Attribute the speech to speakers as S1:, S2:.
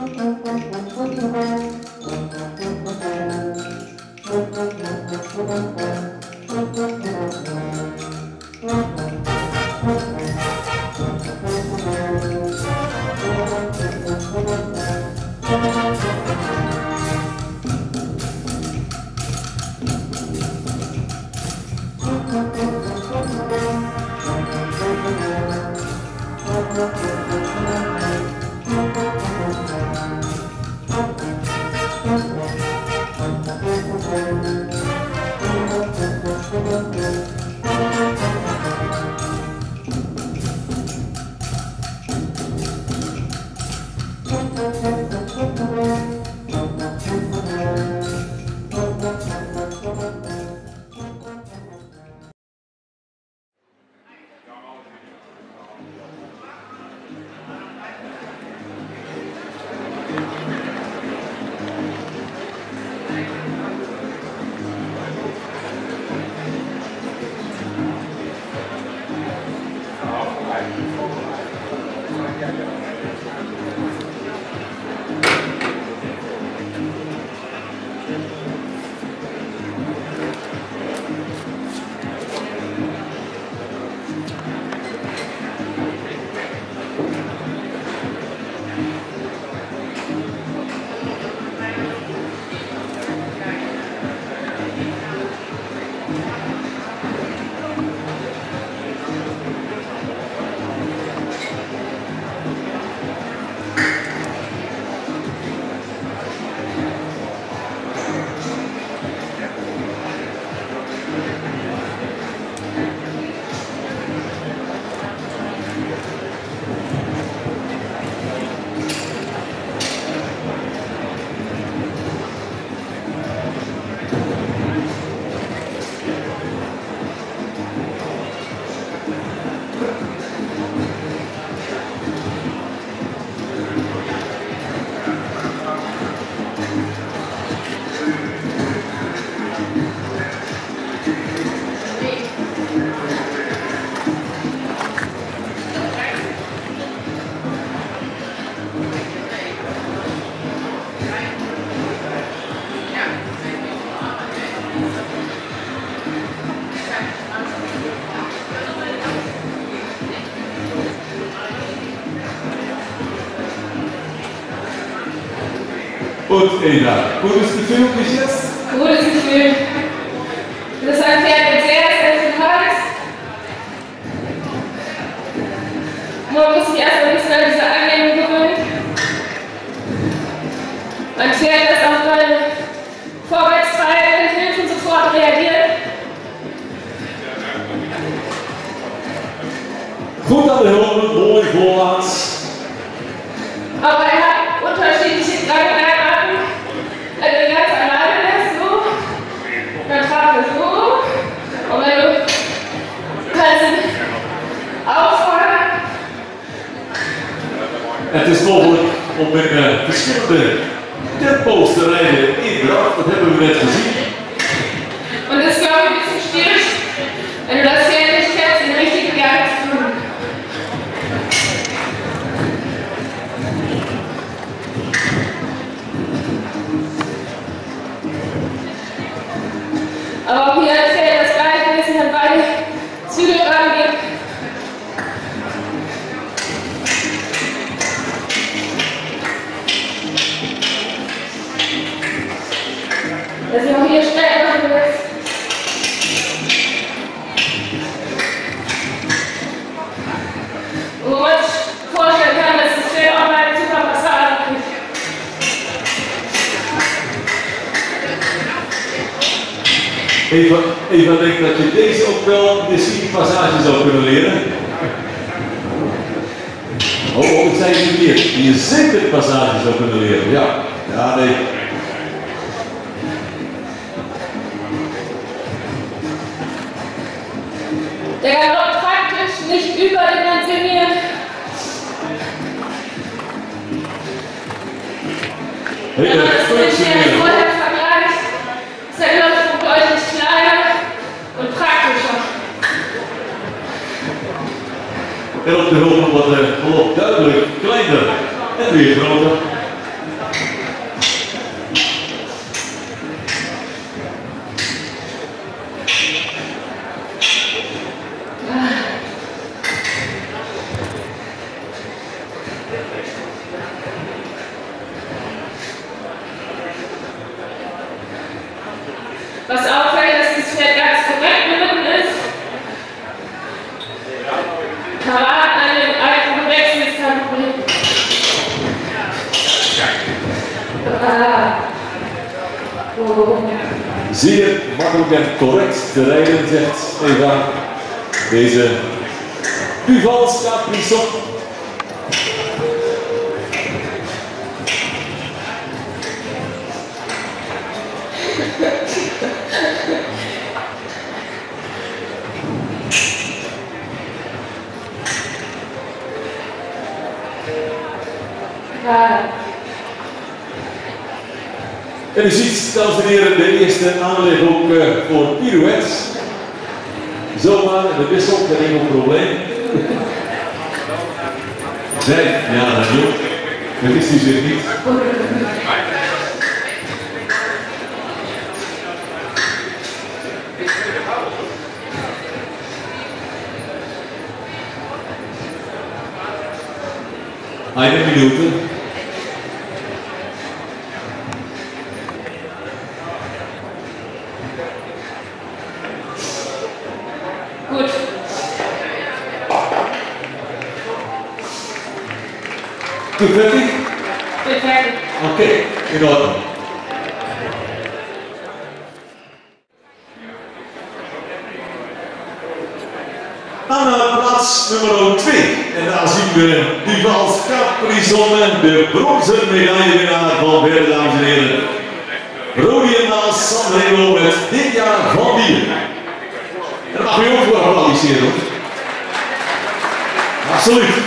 S1: Und Eda, gutes Gefühl bis jetzt?
S2: Gutes Gefühl. Das ist ein Pferd mit sehr festen Hals. Man muss sich erstmal ein bisschen an diese Anlehnung gewöhnen. Ein Pferd, das auf meine Vorwärtstreiben Hilfen sofort reagiert.
S1: Gut an der Hürde, wohl vorwärts.
S2: Aber er hat unterschiedliche Gangart. Also ganz alleine lässt so, dann traf er so, und wenn du kannst ihn auffordern.
S1: Het is mogelijk om in verschillende tempo's te rijden in draf, dat hebben we net gezien.
S2: Und das ist, glaube ich, ein bisschen schwierig, wenn du das Pferd nicht kennst, den richtigen Gang zu tun. Aber auch hier erzählt das Gleichnis, wenn beide Zügel rangehen. Dass ich auch hier schnell machen will. Wo man sich vorstellen kann, dass das Pferd auch mal eine super Passage kriegt.
S1: Eva denkt dat je deze ook wel de ski-passage zou kunnen leren. Oh, ik zei het weer. Je zeker de passage zou kunnen leren. Ja, ja, nee.
S2: Der Galopp praktisch nicht überdimensioniert. Wenn man das mit dem vorher vergleicht, ist der Galopp deutlich kleiner und praktischer.
S1: En op de hulp wordt de galop duidelijk kleiner en weer groter. Zeer makkelijk en correct te rijden, zegt Eva. Deze Duval Capri Sonne. En u ziet, dames en heren, de eerste aanleg ook voor pirouettes. Zomaar in de wissel, geen enkel probleem. Nee, ja, dat lukt. Dat is die zich niet. Eine Minute.
S2: Gut.
S1: Goed, fertig?
S2: Bin fertig.
S1: Oké, in orde. Aan plaats nummer 2. En daar zien we Duval Capri Sonne, de bronzen medaillewinnaar van verder, dames en heren. Rhodium na San Remo met dit jaar van bier. En daar mag je ook voor applaudisseren. Absoluut.